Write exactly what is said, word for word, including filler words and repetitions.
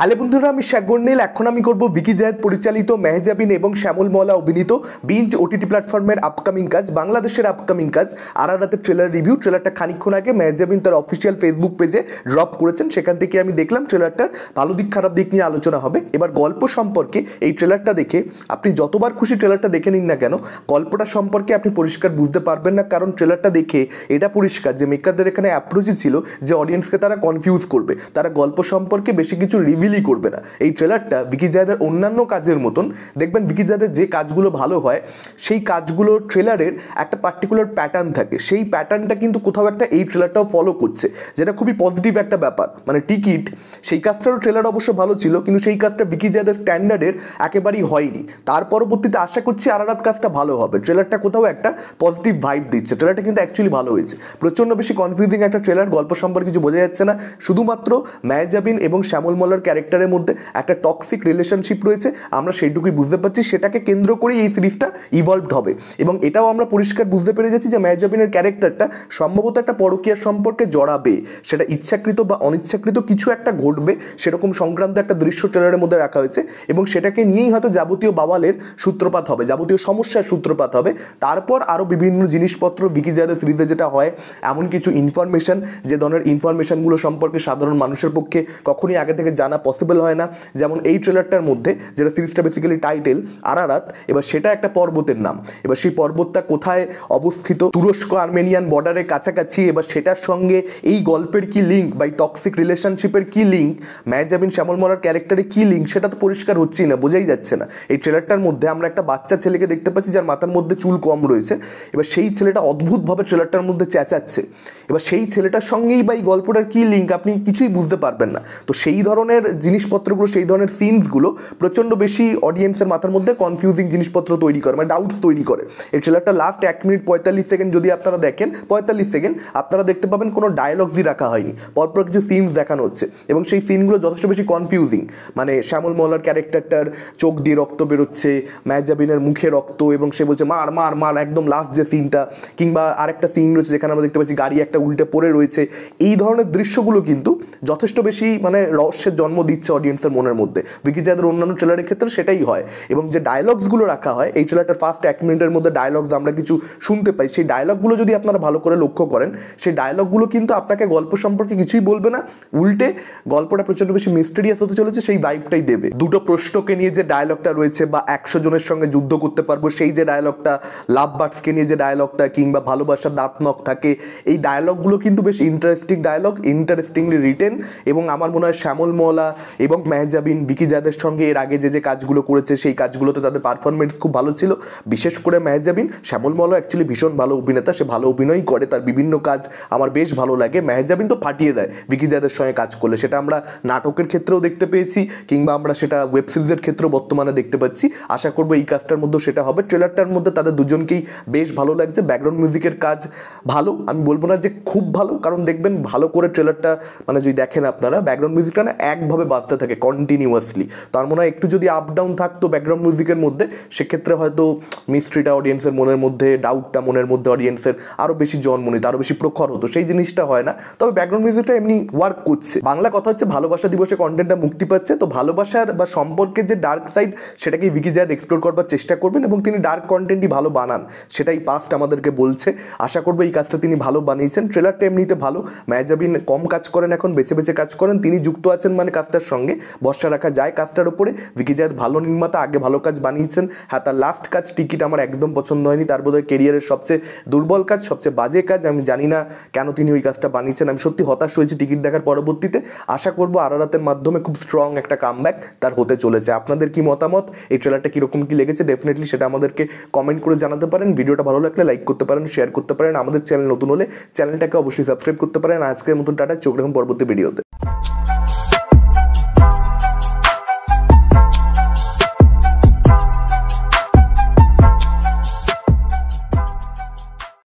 Hello বন্ধুরা, আমি শাগরনীল। এখন আমি করব ভিকি জায়েদ পরিচালিত, মেহজাবিন এবং শ্যামল মওলা অভিনীত বিঞ্জ ওটিটি প্ল্যাটফর্মের আপকামিং কাজ, বাংলাদেশের আপকামিং কাজ আরারাতের ট্রেলার রিভিউ। ট্রেলারটা খানিকক্ষণ আগে মেহজাবিন তার অফিসিয়াল ফেসবুক পেজে ড্রপ করেছেন, সেখান থেকে আমি দেখলাম ট্রেলারটার ভালো দিক খারাপ দিক নিয়ে আলোচনা হবে। এবার গল্প সম্পর্কে এই ট্রেলারটা দেখে আপনি যতবার খুশি ট্রেলারটা দেখে নিন না কেন, গল্পটা সম্পর্কে আপনি পরিষ্কার বুঝতে পারবেন না। কারণ ট্রেলারটা দেখে এটা পরিষ্কার যে মেকারদের এখানে অ্যাপ্রোচই ছিল যে অডিয়েন্সকে তারা কনফিউজ করবে, তারা গল্প সম্পর্কে বেশি কিছু রিভিলই করবে না। এই ট্রেলারটা ভিকি জায়েদের অন্যান্য কাজের মতন দেখবেন, ভিকি জায়েদের যে কাজগুলো ভালো হয় সেই কাজগুলো ট্রেলারের একটা পার্টিকুলার প্যাটার্ন থাকে, সেই প্যাটার্নটা কিন্তু কোথাও একটা এই ট্রেলারটাও ফলো করছে, যেটা খুবই পজিটিভ একটা ব্যাপার। মানে টিকিট সেই কাজটারও ট্রেলার অবশ্য ভালো ছিল, কিন্তু সেই কাজটা ভিকি জায়েদের স্ট্যান্ডার্ডের একেবারেই হয়নি। তার পরবর্তীতে আশা করছি আরারাত কাজটা ভালো হবে। ট্রেলারটা কোথাও একটা পজিটিভ ভাইব দিচ্ছে, ট্রেলারটা কিন্তু অ্যাকচুয়ালি ভালো হয়েছে। প্রচণ্ড বেশি কনফিউজিং একটা ট্রেলার, গল্প সম্পর্কে কিছু বোঝা যাচ্ছে না, শুধুমাত্র মেহজাবিন এবং শ্যামল মওলার ক্যারেক্টারের মধ্যে একটা টক্সিক রিলেশনশিপ রয়েছে, আমরা সেইটুকুই বুঝতে পারছি। সেটাকে কেন্দ্র করেই এই সিরিজটা ইভলভড হবে এবং এটাও আমরা পরিষ্কার বুঝতে পেরে যাচ্ছি যে মেহজাবিনের ক্যারেক্টারটা সম্ভবত একটা পরকীয়ার সম্পর্কে জড়াবে, সেটা ইচ্ছাকৃত বা অনিচ্ছাকৃত কিছু একটা ঘটবে, সেরকম সংক্রান্ত একটা দৃশ্য ট্রেলারের মধ্যে রাখা হয়েছে এবং সেটাকে নিয়েই হয়তো যাবতীয় বাওয়ালের সূত্রপাত হবে, যাবতীয় সমস্যার সূত্রপাত হবে। তারপর আরও বিভিন্ন জিনিসপত্র ভিকি জায়েদের সিরিজে যেটা হয়, এমন কিছু ইনফরমেশন, যে ধরনের ইনফরমেশনগুলো সম্পর্কে সাধারণ মানুষের পক্ষে কখনই আগে থেকে জানা পসিবল হয় না। যেমন এই ট্রেলারটার মধ্যে যেটা সিরিজটা বেসিক্যালি টাইটেল আরারাত, এবার সেটা একটা পর্বতের নাম। এবার সেই পর্বতটা কোথায় অবস্থিত, তুরস্ক আর্মেনিয়ান বর্ডারের কাছাকাছি। এবার সেটার সঙ্গে এই গল্পের কি লিঙ্ক বা এই টক্সিক রিলেশনশিপের কি লিঙ্ক, মেহজাবিন শ্যামল মওলার ক্যারেক্টারে কি লিঙ্ক, সেটা তো পরিষ্কার হচ্ছেই না, বোঝাই যাচ্ছে না। এই ট্রেলারটার মধ্যে আমরা একটা বাচ্চা ছেলেকে দেখতে পাচ্ছি যার মাথার মধ্যে চুল কম রয়েছে। এবার সেই ছেলেটা অদ্ভুতভাবে ট্রেলারটার মধ্যে চেঁচাচ্ছে। এবার সেই ছেলেটার সঙ্গেই বা এই গল্পটার কী লিঙ্ক আপনি কিছুই বুঝতে পারবেন না। তো সেই ধরনের জিনিসপত্রগুলো, সেই ধরনের সিনসগুলো প্রচণ্ড বেশি অডিয়েন্সের মাথার মধ্যে কনফিউজিং জিনিসপত্র তৈরি করে, মানে ডাউটস তৈরি করে। এই ট্রেলারটা লাস্ট এক মিনিট পঁয়তাল্লিশ সেকেন্ড যদি আপনারা দেখেন, পঁয়তাল্লিশ সেকেন্ড আপনারা দেখতে পাবেন কোনো ডায়লগসই রাখা হয়নি, পরপর কিছু সিনস দেখানো হচ্ছে এবং সেই সিনগুলো যথেষ্ট বেশি কনফিউজিং। মানে শ্যামল মওলার ক্যারেক্টারটার চোখ দিয়ে রক্ত বেরোচ্ছে, মেহজাবিনের মুখে রক্ত এবং সে বলছে মার মার মার, একদম লাস্ট যে সিনটা। কিংবা আরেকটা সিন রয়েছে যেখানে আমরা দেখতে পাচ্ছি গাড়ি একটা উল্টে পড়ে রয়েছে। এই ধরনের দৃশ্যগুলো কিন্তু যথেষ্ট বেশি মানে রহস্যের জন্ম দিচ্ছে অডিয়েন্সের মনের মধ্যে। ভিকি জায়েদের অন্যান্য ট্রেলারের ক্ষেত্রে সেটাই হয়। এবং যে ডায়লগসগুলো রাখা হয়, এই ট্রেলারটার ফার্স্ট এক মিনিটের মধ্যে ডায়লগস আমরা কিছু শুনতে পাই, সেই ডায়লগগুলো যদি আপনারা ভালো করে লক্ষ্য করেন, সেই ডায়লগগুলো কিন্তু আপনাকে গল্প সম্পর্কে কিছুই বলবে না, উল্টে গল্পটা প্রচণ্ড বেশি মিস্টেরিয়াস হতে চলেছে সেই ভাইবটাই দেবে। দুটো প্রশ্নকে নিয়ে যে ডায়লগটা রয়েছে, বা একশো জনের সঙ্গে যুদ্ধ করতে পারবো সেই যে ডায়লগটা, লাভ বার্ডসকে নিয়ে যে ডায়লগটা, কিংবা ভালোবাসার দাঁত নখ থাকে, এই ডায়লগগুলো কিন্তু বেশ ইন্টারেস্টিং ডায়লগ, ইন্টারেস্টিংলি রিটেন। এবং আমার মনে হয় শ্যামল মওলা এবং মেহজাবিন ভিকি জায়েদের সঙ্গে এর আগে যে যে কাজগুলো করেছে সেই কাজগুলোতে তাদের পারফরমেন্স খুব ভালো ছিল। বিশেষ করে মেহজাবিন, শ্যামল মওলা অ্যাকচুয়ালি ভীষণ ভালো অভিনেতা, সে ভালো অভিনয় করে, তার বিভিন্ন কাজ আমার বেশ ভালো লাগে। মেহজাবিন তো ফাটিয়ে দেয় ভিকি জায়েদের সঙ্গে কাজ করলে, সেটা আমরা নাটকের ক্ষেত্রেও দেখতে পেয়েছি, কিংবা আমরা সেটা ওয়েব সিরিজের ক্ষেত্রেও বর্তমানে দেখতে পাচ্ছি। আশা করবো এই কাজটার মধ্যেও সেটা হবে। ট্রেলারটার মধ্যে তাদের দুজনকেই বেশ ভালো লাগছে। ব্যাকগ্রাউন্ড মিউজিকের কাজ ভালো, আমি বলবো না যে খুব ভালো, কারণ দেখবেন ভালো করে ট্রেলারটা মানে যদি দেখেন আপনারা, ব্যাকগ্রাউন্ড মিউজিকটা না একভাবে বাজতে থাকে কন্টিনিউয়াসলি। তার মনে হয় একটু যদি আপ ডাউন থাকতো ব্যাকগ্রাউন্ড মিউজিকের মধ্যে, সেক্ষেত্রে হয়তো মিস্ট্রিটা অডিয়েন্সের মনের মধ্যে, ডাউটটা মনের মধ্যে অডিয়েন্সের আরও বেশি জন্ম নিত, আরও বেশি প্রখর হতো, সেই জিনিসটা হয় না। তবে ব্যাকগ্রাউন্ড মিউজিকটা এমনি ওয়ার্ক করছে। বাংলা কথা হচ্ছে ভালোবাসা দিবসে কন্টেন্টটা মুক্তি পাচ্ছে, তো ভালোবাসার বা সম্পর্কের যে ডার্ক সাইড সেটাকে ভিকি জায়েদ এক্সপ্লোর করবার চেষ্টা করবেন এবং তিনি ডার্ক কন্টেন্টই ভালো বানান, সেটাই পাস্ট আমাদেরকে বলছে। আশা করবো এই কাজটা তিনি ভালো বানিয়েছেন। ট্রেলারটা এমনিতে ভালো। মেহজাবিন কম কাজ করেন, এখন বেছে বেছে কাজ করেন, তিনি যুক্ত আছেন মানে কাজটার সঙ্গে ভরসা রাখা যায় কাজটার উপরে। ভিকি জায়েদ ভালো নির্মাতা, আগে ভালো কাজ বানিয়েছেন। হ্যাঁ, তার লাস্ট কাজ টিকিট আমার একদম পছন্দ হয়নি, তার বোধহয় কেরিয়ারের সবচেয়ে দুর্বল কাজ, সবচেয়ে বাজে কাজ। আমি জানি না কেন তিনি ওই কাজটা বানিয়েছেন, আমি সত্যি হতাশ হয়েছি টিকিট দেখার পরবর্তীতে। আশা করবো আরারাতের মাধ্যমে খুব স্ট্রং একটা কামব্যাক তার হতে চলেছে। আপনাদের কি মতামত, এই ট্রেলারটা কীরকম কী লেগেছে, ডেফিনেটলি সেটা আমাদেরকে কমেন্ট করে জানাতে পারেন। ভিডিওটা ভালো লাগলে লাইক করতে পারেন, শেয়ার করতে পারেন। আমাদের চ্যানেল নতুন হলে চ্যানেলটাকে অবশ্যই সাবস্ক্রাইব করতে পারেন। আজকের মতন টাটা, চোখ রাখুন পরবর্তী ভিডিওতে।